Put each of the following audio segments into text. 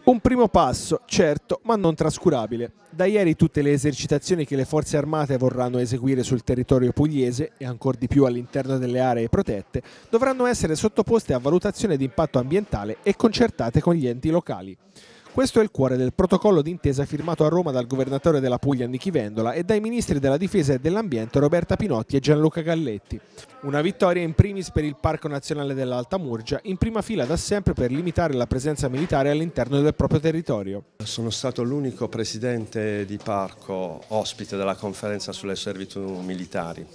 Un primo passo, certo, ma non trascurabile. Da ieri tutte le esercitazioni che le forze armate vorranno eseguire sul territorio pugliese, e ancor di più all'interno delle aree protette, dovranno essere sottoposte a valutazione di impatto ambientale e concertate con gli enti locali. Questo è il cuore del protocollo d'intesa firmato a Roma dal governatore della Puglia Nichi Vendola e dai ministri della Difesa e dell'Ambiente Roberta Pinotti e Gianluca Galletti. Una vittoria in primis per il Parco Nazionale dell'Alta Murgia, in prima fila da sempre per limitare la presenza militare all'interno del proprio territorio. Sono stato l'unico presidente di parco ospite della conferenza sulle servitù militari.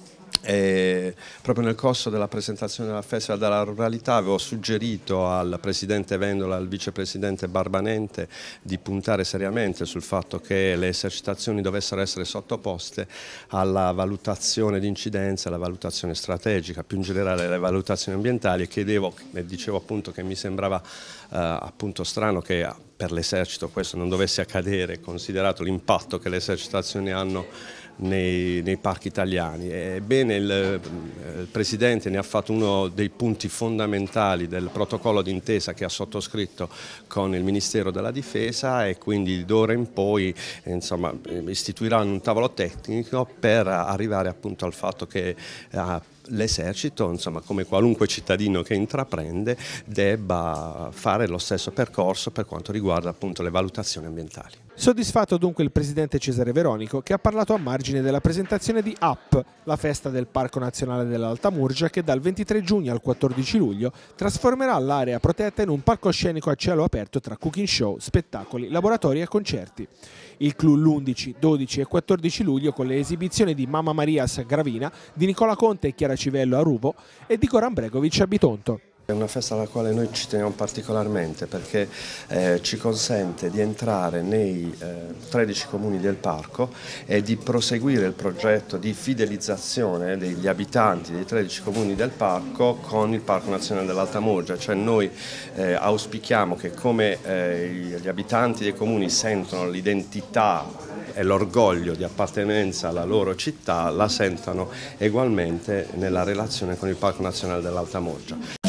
E proprio nel corso della presentazione della Festival della Ruralità avevo suggerito al presidente Vendola e al vicepresidente Barbanente di puntare seriamente sul fatto che le esercitazioni dovessero essere sottoposte alla valutazione di incidenza, alla valutazione strategica, più in generale alle valutazioni ambientali, e dicevo appunto che mi sembrava appunto strano che per l'esercito questo non dovesse accadere, considerato l'impatto che le esercitazioni hanno nei parchi italiani. Ebbene il Presidente ne ha fatto uno dei punti fondamentali del protocollo d'intesa che ha sottoscritto con il Ministero della Difesa, e quindi d'ora in poi istituiranno un tavolo tecnico per arrivare appunto al fatto che l'esercito, come qualunque cittadino che intraprende, debba fare lo stesso percorso per quanto riguarda appunto le valutazioni ambientali. Soddisfatto dunque il presidente Cesare Veronico, che ha parlato a margine della presentazione di AP, la festa del Parco Nazionale dell'Alta Murgia, che dal 23 giugno al 14 luglio trasformerà l'area protetta in un palcoscenico a cielo aperto tra cooking show, spettacoli, laboratori e concerti. Il clou l'11, 12 e 14 luglio con le esibizioni di Mamma Marias a Gravina, di Nicola Conte e Chiara Civello a Ruvo e di Goran Bregovic a Bitonto. È una festa alla quale noi ci teniamo particolarmente perché ci consente di entrare nei 13 comuni del parco e di proseguire il progetto di fidelizzazione degli abitanti dei 13 comuni del parco con il Parco Nazionale dell'Alta Murgia. Cioè noi auspichiamo che come gli abitanti dei comuni sentono l'identità e l'orgoglio di appartenenza alla loro città, la sentano ugualmente nella relazione con il Parco Nazionale dell'Alta Murgia.